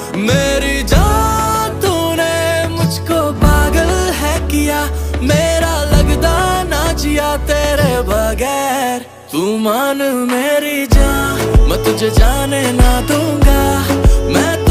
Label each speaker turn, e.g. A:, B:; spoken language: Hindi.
A: मेरी जान तूने मुझको पागल है किया, मेरा लगदा ना जिया तेरे बगैर। तू मान मेरी जान, मैं तुझे जाने ना दूंगा, मैं